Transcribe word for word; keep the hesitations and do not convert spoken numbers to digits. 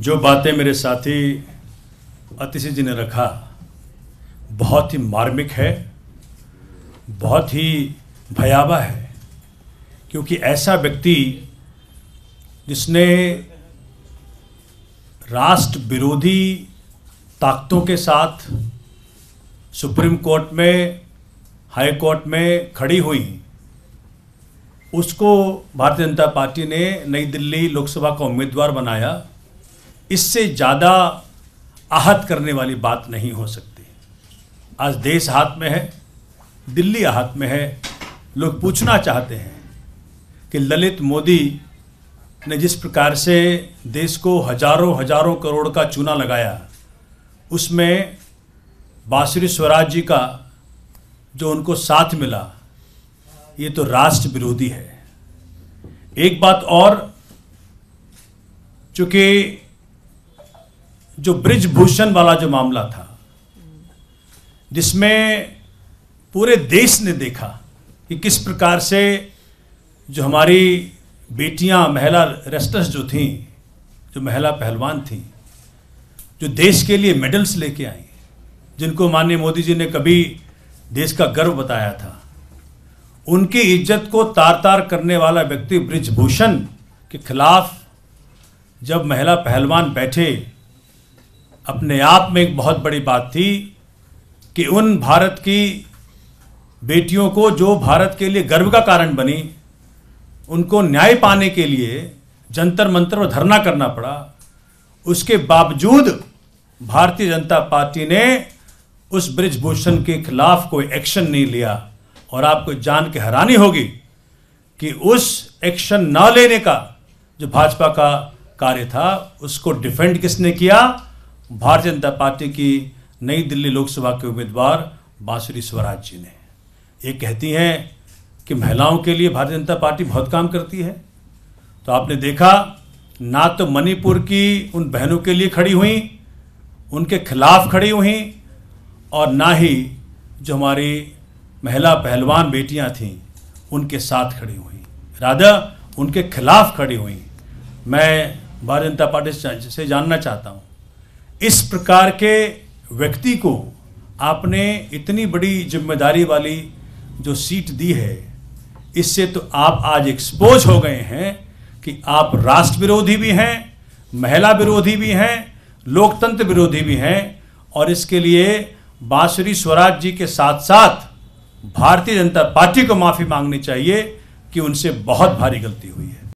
जो बातें मेरे साथी अतिशी जी ने रखा बहुत ही मार्मिक है, बहुत ही भयावह है, क्योंकि ऐसा व्यक्ति जिसने राष्ट्र विरोधी ताकतों के साथ सुप्रीम कोर्ट में, हाई कोर्ट में खड़ी हुई, उसको भारतीय जनता पार्टी ने नई दिल्ली लोकसभा का उम्मीदवार बनाया। इससे ज़्यादा आहत करने वाली बात नहीं हो सकती। आज देश हाथ में है, दिल्ली हाथ में है। लोग पूछना चाहते हैं कि ललित मोदी ने जिस प्रकार से देश को हजारों हजारों करोड़ का चूना लगाया, उसमें बांसुरी स्वराज जी का जो उनको साथ मिला, ये तो राष्ट्र विरोधी है। एक बात और, चूंकि जो ब्रिजभूषण वाला जो मामला था, जिसमें पूरे देश ने देखा कि किस प्रकार से जो हमारी बेटियां, महिला रेस्लर्स जो थीं, जो महिला पहलवान थीं, जो देश के लिए मेडल्स लेके आई, जिनको माननीय मोदी जी ने कभी देश का गर्व बताया था, उनकी इज्जत को तार तार करने वाला व्यक्ति ब्रिजभूषण के खिलाफ जब महिला पहलवान बैठे, अपने आप में एक बहुत बड़ी बात थी कि उन भारत की बेटियों को जो भारत के लिए गर्व का कारण बनी, उनको न्याय पाने के लिए जंतर मंतर पर धरना करना पड़ा। उसके बावजूद भारतीय जनता पार्टी ने उस ब्रिजभूषण के खिलाफ कोई एक्शन नहीं लिया। और आपको जान के हैरानी होगी कि उस एक्शन न लेने का जो भाजपा का कार्य था, उसको डिफेंड किसने किया? भारतीय जनता पार्टी की नई दिल्ली लोकसभा के उम्मीदवार बांसुरी स्वराज जी ने। ये कहती हैं कि महिलाओं के लिए भारतीय जनता पार्टी बहुत काम करती है। तो आपने देखा, ना तो मणिपुर की उन बहनों के लिए खड़ी हुई, उनके खिलाफ खड़ी हुई, और ना ही जो हमारी महिला पहलवान बेटियां थीं उनके साथ खड़ी हुई, राधा उनके खिलाफ खड़ी हुई। मैं भारतीय जनता पार्टी से जानना चाहता हूं, इस प्रकार के व्यक्ति को आपने इतनी बड़ी जिम्मेदारी वाली जो सीट दी है, इससे तो आप आज एक्सपोज हो गए हैं कि आप राष्ट्र विरोधी भी हैं, महिला विरोधी भी हैं, लोकतंत्र विरोधी भी हैं। और इसके लिए बांसुरी स्वराज जी के साथ साथ भारतीय जनता पार्टी को माफ़ी मांगनी चाहिए कि उनसे बहुत भारी गलती हुई है।